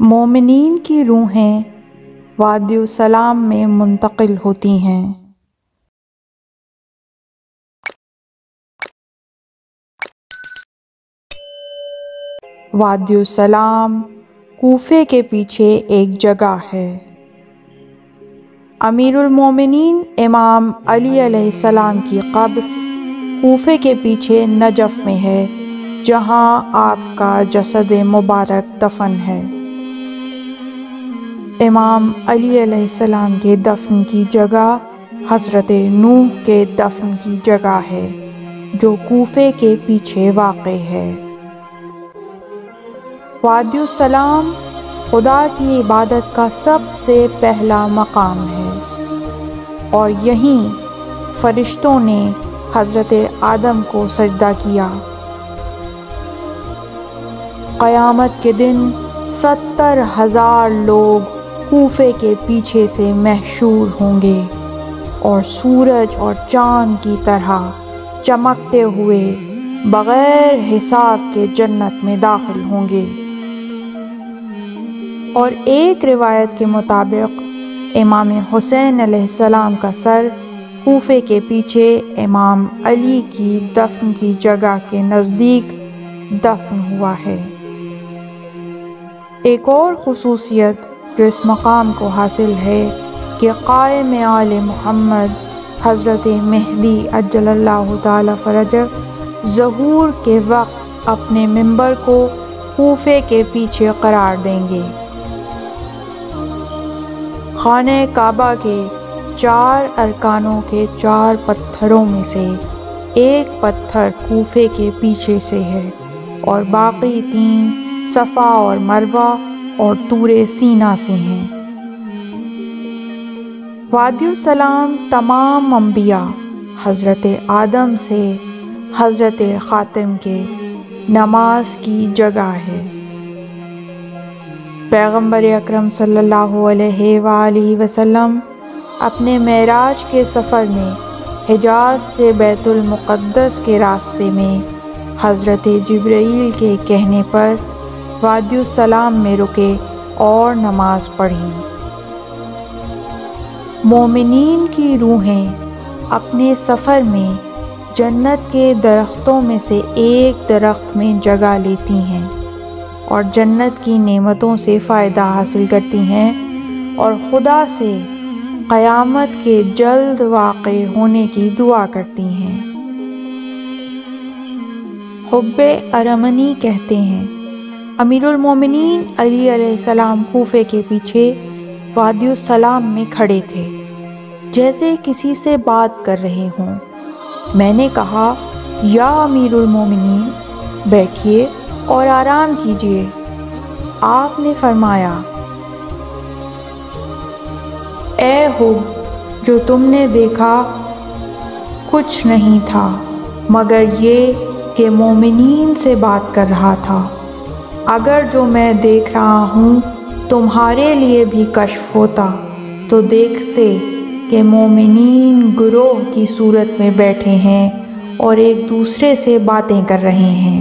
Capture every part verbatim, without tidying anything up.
مومنین کی روحیں وادی السلام میں منتقل ہوتی ہیں۔ وادی السلام کوفے کے پیچھے ایک جگہ ہے۔ امیر المومنین امام علی علیہ السلام کی قبر کوفے کے پیچھے نجف میں ہے، جہاں آپ کا جسد مبارک دفن ہے۔ امام علی علیہ السلام کے دفن کی جگہ حضرت نوح کے دفن کی جگہ ہے، جو کوفے کے پیچھے واقع ہے۔ وادی السلام خدا کی عبادت کا سب سے پہلا مقام ہے، اور یہیں فرشتوں نے حضرت آدم کو سجدہ کیا۔ قیامت کے دن ستر ہزار لوگ کوفے کے پیچھے سے محشور ہوں گے اور سورج اور چاند کی طرح چمکتے ہوئے بغیر حساب کے جنت میں داخل ہوں گے۔ اور ایک روایت کے مطابق امام حسین علیہ السلام کا سر کوفے کے پیچھے امام علی کی دفن کی جگہ کے نزدیک دفن ہوا ہے۔ ایک اور خصوصیت جو اس مقام کو حاصل ہے کہ قائم آل محمد حضرت مہدی عجل اللہ تعالی فرجہ ظہور کے وقت اپنے منبر کو کوفے کے پیچھے قرار دیں گے۔ خانہ کعبہ کے چار ارکانوں کے چار پتھروں میں سے ایک پتھر کوفے کے پیچھے سے ہے، اور باقی تین صفا اور مروہ اور طور سینا سے ہیں۔ وادی السلام تمام انبیاء حضرت آدم سے حضرت خاتم کے نماز کی جگہ ہے۔ پیغمبر اکرم صلی اللہ علیہ وآلہ وسلم اپنے معراج کے سفر میں حجاز سے بیت المقدس کے راستے میں حضرت جبرائیل کے کہنے پر وادی السلام میں رکے اور نماز پڑھی۔ مومنین کی روحیں اپنے سفر میں جنت کے درختوں میں سے ایک درخت میں جگہ لیتی ہیں اور جنت کی نعمتوں سے فائدہ حاصل کرتی ہیں، اور خدا سے قیامت کے جلد واقع ہونے کی دعا کرتی ہیں۔ حب ارمنی کہتے ہیں، امیر المومنین علی علیہ السلام کوفے کے پیچھے وادی السلام میں کھڑے تھے، جیسے کسی سے بات کر رہے ہوں۔ میں نے کہا، یا امیر المومنین، بیٹھیے اور آرام کیجیے۔ آپ نے فرمایا، اے حب، جو تم نے دیکھا کچھ نہیں تھا مگر یہ کہ مومنین سے بات کر رہا تھا۔ اگر جو میں دیکھ رہا ہوں تمہارے لیے بھی کشف ہوتا تو دیکھتے کہ مومنین گروہ کی صورت میں بیٹھے ہیں اور ایک دوسرے سے باتیں کر رہے ہیں۔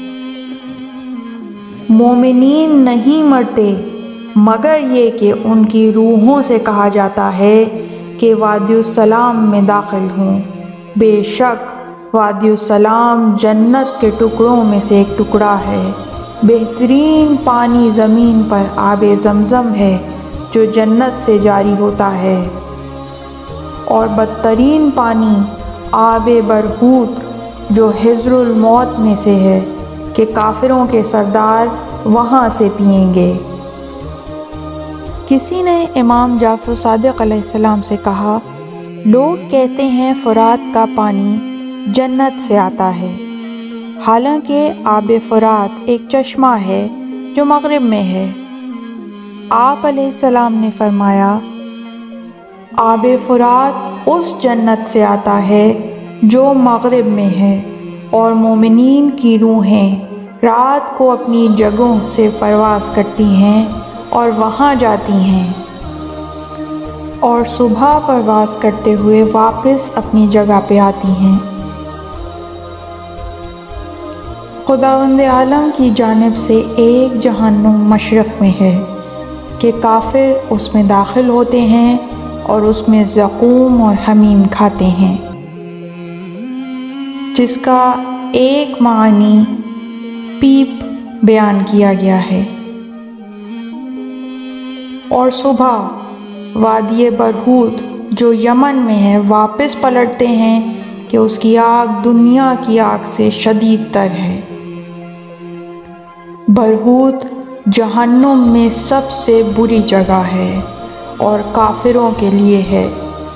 مومنین نہیں مرتے مگر یہ کہ ان کی روحوں سے کہا جاتا ہے کہ وادی السلام میں داخل ہوں۔ بے شک وادی السلام جنت کے ٹکڑوں میں سے ایک ٹکڑا ہے۔ بہترین پانی زمین پر آب زمزم ہے جو جنت سے جاری ہوتا ہے، اور بدترین پانی آب برہوت جو حضر الموت میں سے ہے کہ کافروں کے سردار وہاں سے پئیں گے۔ کسی نے امام جعفر صادق علیہ السلام سے کہا، لوگ کہتے ہیں فرات کا پانی جنت سے آتا ہے، حالانکہ آب فرات ایک چشمہ ہے جو مغرب میں ہے۔ آپ علیہ السلام نے فرمایا، آب فرات اس جنت سے آتا ہے جو مغرب میں ہے، اور مومنین کی روحیں رات کو اپنی جگہوں سے پرواز کرتی ہیں اور وہاں جاتی ہیں، اور صبح پرواز کرتے ہوئے واپس اپنی جگہ پہ آتی ہیں۔ خداوند عالم کی جانب سے ایک جہنم مشرق میں ہے کہ کافر اس میں داخل ہوتے ہیں اور اس میں زقوم اور حمیم کھاتے ہیں، جس کا ایک معنی پیپ بیان کیا گیا ہے۔ اور صبح وادی برہوت جو یمن میں ہے واپس پلٹتے ہیں کہ اس کی آگ دنیا کی آگ سے شدید تر ہے۔ برہوت جہنم میں سب سے بری جگہ ہے اور کافروں کے لیے ہے۔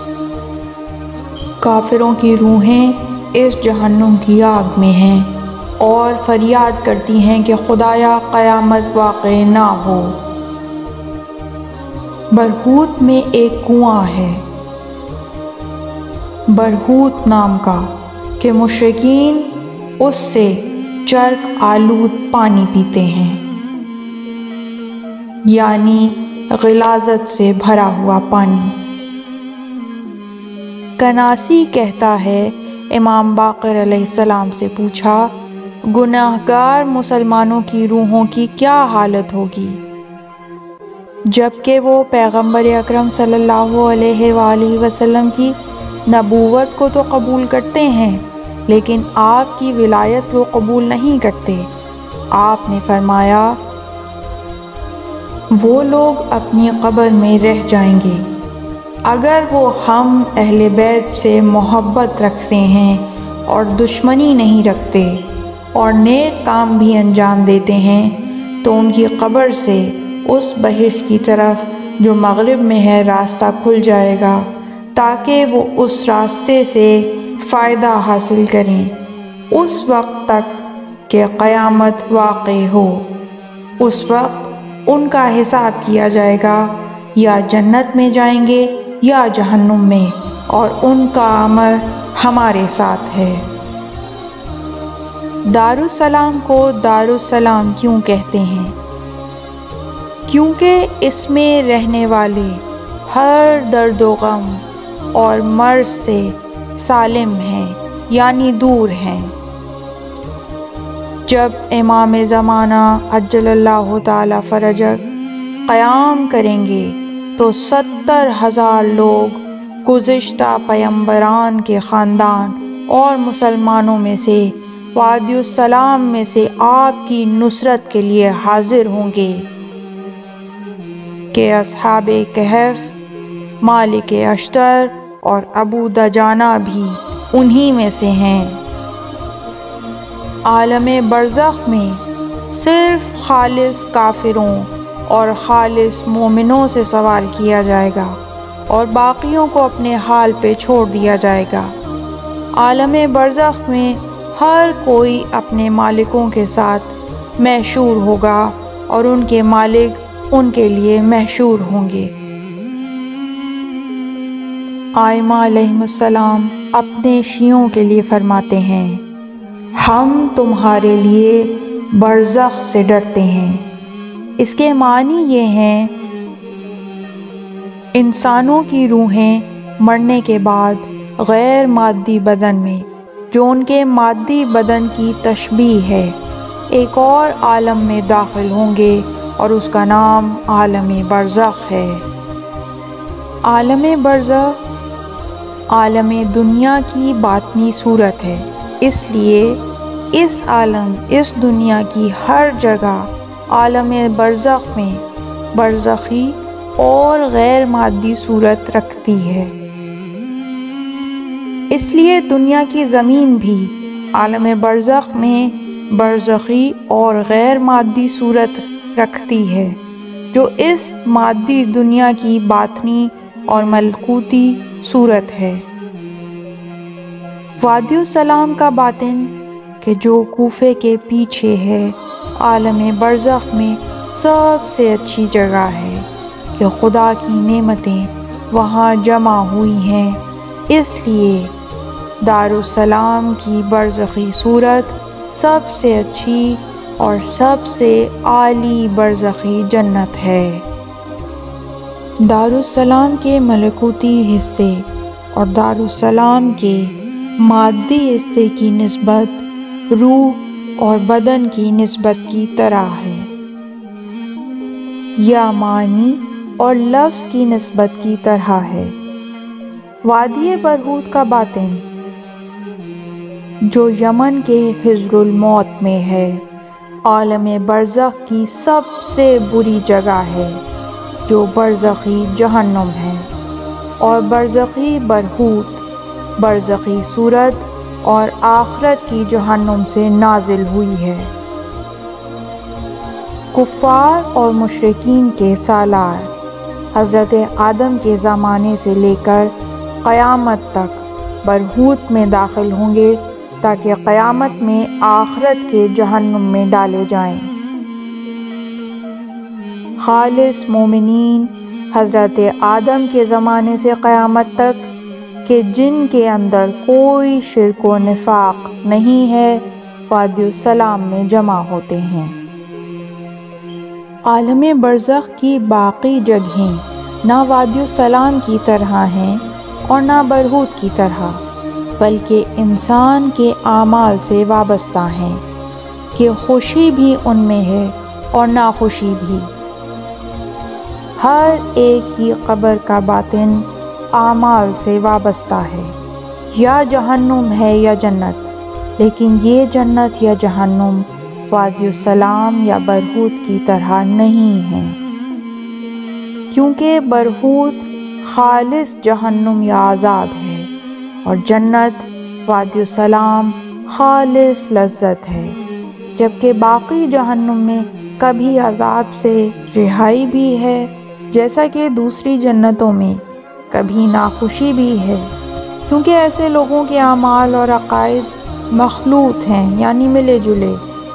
کافروں کی روحیں اس جہنم کی آگ میں ہیں اور فریاد کرتی ہیں کہ خدایا قیامت واقع نہ ہو۔ برہوت میں ایک کنواں ہے برہوت نام کا کہ مشرکین اس سے چرک آلود پانی پیتے ہیں، یعنی غلاظت سے بھرا ہوا پانی۔ کناسی کہتا ہے امام باقر علیہ السلام سے پوچھا، گناہگار مسلمانوں کی روحوں کی کیا حالت ہوگی جبکہ وہ پیغمبر اکرم صلی اللہ علیہ وآلہ وسلم کی نبوت کو تو قبول کرتے ہیں لیکن آپ کی ولایت وہ قبول نہیں کرتے۔ آپ نے فرمایا، وہ لوگ اپنی قبر میں رہ جائیں گے اگر وہ ہم اہل بیت سے محبت رکھتے ہیں اور دشمنی نہیں رکھتے اور نیک کام بھی انجام دیتے ہیں تو ان کی قبر سے اس بہشت کی طرف جو مغرب میں ہے راستہ کھل جائے گا تاکہ وہ اس راستے سے فائدہ حاصل کریں اس وقت تک کہ قیامت واقع ہو۔ اس وقت ان کا حساب کیا جائے گا، یا جنت میں جائیں گے یا جہنم میں، اور ان کا عمل ہمارے ساتھ ہے۔ دارالسلام کو دارالسلام کیوں کہتے ہیں؟ کیونکہ اس میں رہنے والے ہر درد و غم اور مرض سے سالم ہیں، یعنی دور ہیں۔ جب امام زمانہ عجل اللہ تعالی فرجہ قیام کریں گے تو ستر ہزار لوگ گزشتہ پیمبران کے خاندان اور مسلمانوں میں سے وادی السلام میں سے آپ کی نصرت کے لیے حاضر ہوں گے کہ اصحاب کہف، مالک اشتر اور ابو دجانہ بھی انہی میں سے ہیں۔ عالم برزخ میں صرف خالص کافروں اور خالص مومنوں سے سوال کیا جائے گا اور باقیوں کو اپنے حال پہ چھوڑ دیا جائے گا۔ عالم برزخ میں ہر کوئی اپنے مالکوں کے ساتھ محشور ہوگا اور ان کے مالک ان کے لیے محشور ہوں گے۔ آئمہ علیہم السلام اپنے شیعوں کے لیے فرماتے ہیں، ہم تمہارے لیے برزخ سے ڈرتے ہیں۔ اس کے معنی یہ ہیں انسانوں کی روحیں مرنے کے بعد غیر مادی بدن میں، جو ان کے مادی بدن کی تشبیہ ہے، ایک اور عالم میں داخل ہوں گے اور اس کا نام عالم برزخ ہے۔ عالم برزخ عالم دنیا کی باطنی صورت ہے، اس لیے اس عالم اس دنیا کی ہر جگہ عالم برزخ میں برزخی اور غیر مادی صورت رکھتی ہے۔ اس لیے دنیا کی زمین بھی عالم برزخ میں برزخی اور غیر مادی صورت رکھتی ہے، جو اس مادی دنیا کی باطنی اور ملکوتی صورت ہے۔ وادی السلام کا باطن کہ جو کوفے کے پیچھے ہے، عالم برزخ میں سب سے اچھی جگہ ہے کہ خدا کی نعمتیں وہاں جمع ہوئی ہیں، اس لیے دارالسلام کی برزخی صورت سب سے اچھی اور سب سے عالی برزخی جنت ہے۔ دارالسلام کے ملکوتی حصے اور دارالسلام کے مادی حصے کی نسبت روح اور بدن کی نسبت کی طرح ہے، یا معنی اور لفظ کی نسبت کی طرح ہے۔ وادی برہوت کا باطن جو یمن کے حجر الموت میں ہے، عالم برزخ کی سب سے بری جگہ ہے جو برزخی جہنم ہے، اور برزخی برہوت برزخی صورت اور آخرت کی جہنم سے نازل ہوئی ہے۔ کفار اور مشرکین کے سالار حضرت آدم کے زمانے سے لے کر قیامت تک برہوت میں داخل ہوں گے تاکہ قیامت میں آخرت کے جہنم میں ڈالے جائیں۔ خالص مومنین حضرت آدم کے زمانے سے قیامت تک کہ جن کے اندر کوئی شرک و نفاق نہیں ہے، وادی السلام میں جمع ہوتے ہیں۔ عالم برزخ کی باقی جگہیں نہ وادی السلام کی طرح ہیں اور نہ برہوت کی طرح، بلکہ انسان کے اعمال سے وابستہ ہیں کہ خوشی بھی ان میں ہے اور ناخوشی بھی۔ ہر ایک کی قبر کا باطن اعمال سے وابستہ ہے، یا جہنم ہے یا جنت، لیکن یہ جنت یا جہنم وادی السلام یا برہوت کی طرح نہیں ہے، کیونکہ برہوت خالص جہنم یا عذاب ہے اور جنت وادی السلام خالص لذت ہے، جبکہ باقی جہنم میں کبھی عذاب سے رہائی بھی ہے، جیسا کہ دوسری جنتوں میں کبھی ناخوشی بھی ہے، کیونکہ ایسے لوگوں کے اعمال اور عقائد مخلوط ہیں، یعنی ملے جلے۔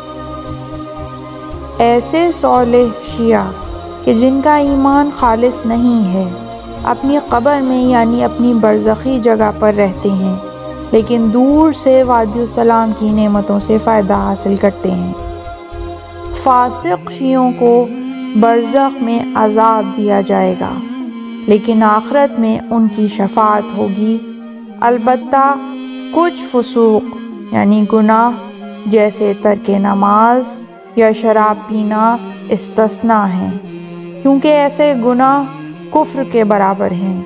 ایسے صالح شیعہ کہ جن کا ایمان خالص نہیں ہے، اپنی قبر میں یعنی اپنی برزخی جگہ پر رہتے ہیں، لیکن دور سے وادی السلام کی نعمتوں سے فائدہ حاصل کرتے ہیں۔ فاسق شیعوں کو برزخ میں عذاب دیا جائے گا، لیکن آخرت میں ان کی شفاعت ہوگی، البتہ کچھ فسوق یعنی گناہ جیسے ترک نماز یا شراب پینا استثناء ہیں، کیونکہ ایسے گناہ کفر کے برابر ہیں،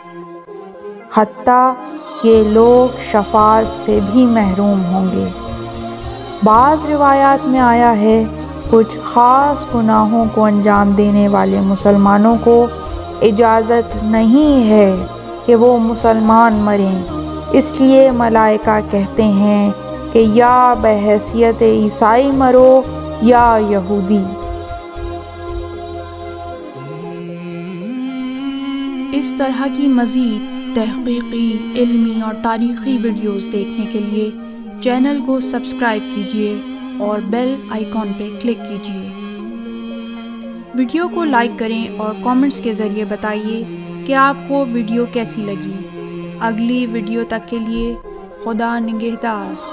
حتیٰ یہ لوگ شفاعت سے بھی محروم ہوں گے۔ بعض روایات میں آیا ہے کچھ خاص گناہوں کو انجام دینے والے مسلمانوں کو اجازت نہیں ہے کہ وہ مسلمان مریں، اس لیے ملائکہ کہتے ہیں کہ یا بحیثیت عیسائی مرو یا یہودی۔ اس طرح کی مزید تحقیقی، علمی اور تاریخی ویڈیوز دیکھنے کے لیے چینل کو سبسکرائب کیجیے اور بیل آئیکن پہ کلک کیجیے۔ ویڈیو کو لائک کریں اور کامنٹس کے ذریعے بتائیے کہ آپ کو ویڈیو کیسی لگی۔ اگلی ویڈیو تک کے لیے خدا نگہدار۔